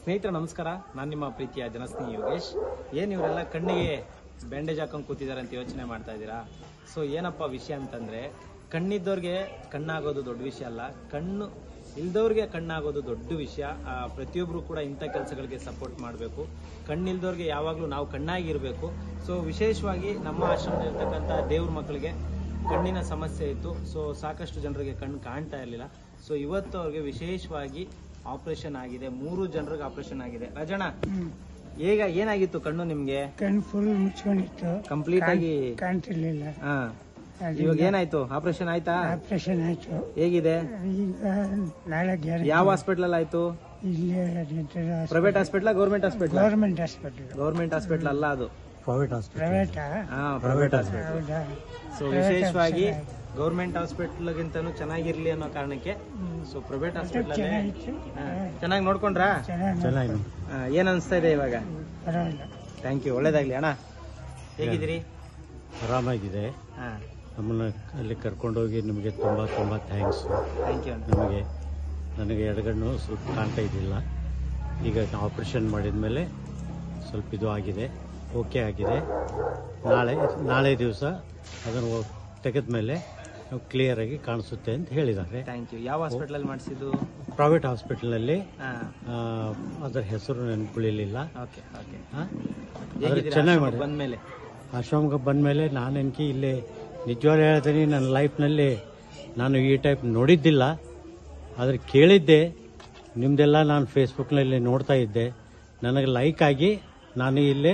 ಸ್ನೇಹಿತರೆ ನಮಸ್ಕಾರ, ನಾನು ನಿಮ್ಮ ಪ್ರೀತಿಯ ಜನಸ್ನೇಹಿ ಯೋಗೇಶ್. ಏನು ಇವರೆಲ್ಲ ಕಣ್ಣಿಗೆ ಬ್ಯಾಂಡೇಜ್ ಹಾಕೊಂಡು ಕೂತಿದ್ದಾರೆ ಅಂತ ಯೋಚನೆ ಮಾಡ್ತಾ ಇದ್ದೀರಾ? ಸೊ ಏನಪ್ಪ ವಿಷಯ ಅಂತಂದರೆ, ಕಣ್ಣಿದ್ದವ್ರಿಗೆ ಕಣ್ಣಾಗೋದು ದೊಡ್ಡ ವಿಷಯ ಅಲ್ಲ, ಕಣ್ಣು ಇಲ್ದವ್ರಿಗೆ ಕಣ್ಣಾಗೋದು ದೊಡ್ಡ ವಿಷಯ. ಪ್ರತಿಯೊಬ್ಬರು ಕೂಡ ಇಂಥ ಕೆಲಸಗಳಿಗೆ ಸಪೋರ್ಟ್ ಮಾಡಬೇಕು. ಕಣ್ಣಿಲ್ದವ್ರಿಗೆ ಯಾವಾಗಲೂ ನಾವು ಕಣ್ಣಾಗಿರಬೇಕು. ಸೊ ವಿಶೇಷವಾಗಿ ನಮ್ಮ ಆಶ್ರಮದಲ್ಲಿರ್ತಕ್ಕಂಥ ದೇವ್ರ ಮಕ್ಕಳಿಗೆ ಕಣ್ಣಿನ ಸಮಸ್ಯೆ ಇತ್ತು. ಸೊ ಸಾಕಷ್ಟು ಜನರಿಗೆ ಕಣ್ಣು ಕಾಣ್ತಾ ಇರಲಿಲ್ಲ. ಸೊ ಇವತ್ತು ಅವ್ರಿಗೆ ವಿಶೇಷವಾಗಿ ಆಪರೇಷನ್ ಆಗಿದೆ. 3 ಜನರಿಗೆ ಆಪರೇಷನ್ ಆಗಿದೆ. ರಾಜಣ್ಣ, ಈಗ ಏನಾಗಿತ್ತು ಕಣ್ಣು ನಿಮ್ಗೆ? ಕಣ್ಣು ಫುಲ್ ಮುಚ್ಕೊಂಡಿತ್ತು, ಕಂಪ್ಲೀಟ್ ಆಗಿ ಕಾಣ್ತಿರ್ಲಿಲ್ಲ. ಇವಾಗ ಏನಾಯ್ತು? ಆಪರೇಷನ್ ಆಯ್ತಾ? ಆಪರೇಷನ್ ಆಯ್ತು. ಹೇಗಿದೆ ಈಗ ನಾಳೆ ಯಾವ ಹಾಸ್ಪಿಟಲ್ ಆಯ್ತು? ಇಲ್ಲೇ private hospital, government hospital? Government hospital. Government hospital ಅಲ್ಲ, ಅದು ಪ್ರೈವೇಟ್ ಪ್ರೈವೇಟ್ ಹಾಸ್ಪಿಟಲ್. ಹೌದಾ? ಸೊ ವಿಶೇಷವಾಗಿ ಗೌರ್ಮೆಂಟ್ ಹಾಸ್ಪಿಟಲ್ ಗಿಂತನೂ ಚೆನ್ನಾಗಿರ್ಲಿ ಅನ್ನೋ ಕಾರಣಕ್ಕೆ ಸೊ ಪ್ರೈವೇಟ್ ಹಾಸ್ಪಿಟಲ್ ಚೆನ್ನಾಗಿ ನೋಡ್ಕೊಂಡ್ರಾ? ಚೆನ್ನಾಗಿ ಏನ್ ಅನ್ಸ್ತಾ ಇದೆ ಇವಾಗ? ಪರವಾಗಿಲ್ಲ. ಥ್ಯಾಂಕ್ ಯು, ಒಳ್ಳೇದಾಗ್ಲಿ ಅಣ್ಣ. ಹೇಗಿದ್ದೀರಿ? ಆರಾಮಾಗಿದೆ. ನಮ್ಮನ್ನು ಅಲ್ಲಿ ಕರ್ಕೊಂಡೋಗಿ ನಿಮಗೆ ತುಂಬ ತುಂಬ ಥ್ಯಾಂಕ್ಸ್. Thank you. ನನಗೆ ಎಡಗಣ್ಣು ಸ್ವಲ್ಪ ಕಾಣ್ತಾ ಇದ್ದಿಲ್ಲ. ಈಗ ಆಪ್ರೇಷನ್ ಮಾಡಿದ ಮೇಲೆ ಸ್ವಲ್ಪ ಇದು ಆಗಿದೆ, ಓಕೆ ಆಗಿದೆ. ನಾಳೆ ದಿವಸ ಅದನ್ನು ತೆಗೆದ ಮೇಲೆ ಕ್ಲಿಯರ್ ಆಗಿ ಕಾಣಿಸುತ್ತೆ ಅಂತ ಹೇಳಿದ್ದಾರೆ. Thank you. ಯಾವ ಹಾಸ್ಪಿಟಲ್ ಮಾಡಿಸಿದ್ದು? ಪ್ರೈವೇಟ್ ಹಾಸ್ಪಿಟಲ್ನಲ್ಲಿ. ಅದರ ಹೆಸರು ನೆನಪುಳಿಲಿಲ್ಲ. ಚೆನ್ನಾಗಿ ಮಾಡಿ ಬಂದ್ಮೇಲೆ ಆಶ್ರಮಕ್ಕೆ ಬಂದಮೇಲೆ ನಾನೆನ್ಕಿ ಇಲ್ಲಿ ನಿಜವಾಗ್ಲೂ ಹೇಳ್ತೀನಿ, ನನ್ನ ಲೈಫ್ನಲ್ಲಿ ನಾನು ಈ ಟೈಪ್ ನೋಡಿದ್ದಿಲ್ಲ. ಆದರೆ ಕೇಳಿದ್ದೆ, ನಿಮ್ಮದೆಲ್ಲ ನಾನು ಫೇಸ್ಬುಕ್ನಲ್ಲಿ ನೋಡ್ತಾ ಇದ್ದೆ. ನನಗೆ ಲೈಕ್ ಆಗಿ ನಾನು ಇಲ್ಲೇ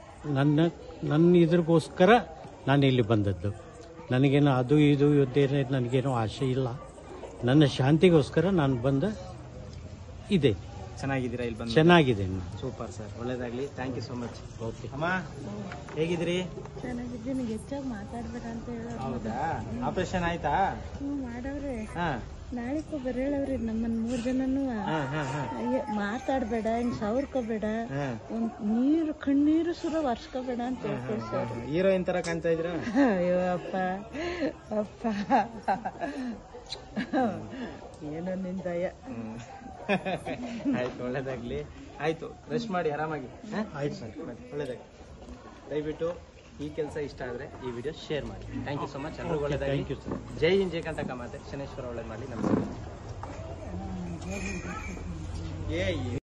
ನನ್ನ ಇದ್ರಿಗೋಸ್ಕರ ನಾನು ಇಲ್ಲಿ ಬಂದದ್ದು. ನನಗೇನು ಅದು ಇದು ಇದ್ದೇನೆ, ನನಗೇನೋ ಆಸೆ ಇಲ್ಲ. ನನ್ನ ಶಾಂತಿಗೋಸ್ಕರ ನಾನು ಬಂದ ಇದೆ. ಚೆನ್ನಾಗಿದ್ದೀರಾ? ಇಲ್ಲಿ ಬಂದು ಚೆನ್ನಾಗಿದೆ. ಸೂಪರ್ ಸರ್, ಒಳ್ಳೇದಾಗ್ಲಿ. Thank you so much. Okay ಅಮ್ಮ, ಹೇಗಿದ್ದೀರಿ? ಚೆನ್ನಾಗಿದ್ದೀನಿ. ಹೆಚ್ಚಾಗಿ ಮಾತಾಡ್ಬೇಡ ಅಂತ ಹೇಳೋದು. ಹೌದಾ? ಆಪರೇಷನ್ ಆಯ್ತಾ? ಮಾಡವ್ರೆ. ಹಾ ನಾಳೆಗೂ ಬರೇಳವ್ರಿ ನಮ್ಮನ್ 3 ಜನನು. ಮಾತಾಡ್ಬೇಡ, ಹಿಂಗ್ ಸವರ್ಕೋಬೇಡ, ಒಂದ್ ಕಣ್ಣೀರು ಸುರ ವರ್ಷಕೋಬೇಡ ಅಂತ ಹೇಳ್ಕೊಳ್ ಸರ್. ಹೀರೋಯಿನ್ ತರ ಕಾಣ್ತಾ ಇದ್ರ? ಅಯ್ಯೋ ಅಪ್ಪ ಅಪ್ಪ, ಏನೋ ನಿನ್ ದಯ. ಆಯ್ತು, ಒಳ್ಳೇದಾಗ್ಲಿ. ಆಯ್ತು, ರೆಸ್ಟ್ ಮಾಡಿ ಆರಾಮಾಗಿ. ಆಯ್ತು ಸರ್, ಒಳ್ಳೇದಾಗ್ಲಿ. ದಯವಿಟ್ಟು ಈ ಕೆಲಸ ಇಷ್ಟ ಆದ್ರೆ ಈ ವಿಡಿಯೋ ಶೇರ್ ಮಾಡಿ. Thank you so much. ಎಲ್ಲರಿಗೂ ಒಳ್ಳೇದಾಗ್ಲಿ. Thank you sir. ಜೈ ಹಿಂದ್, ಜೈ ಕಂಟಕ ಮಾತೆ. ಶನೇಶ್ವರ ಒಳ್ಳೇದ್ ಮಾಡಿ. ನಮಸ್ಕಾರ.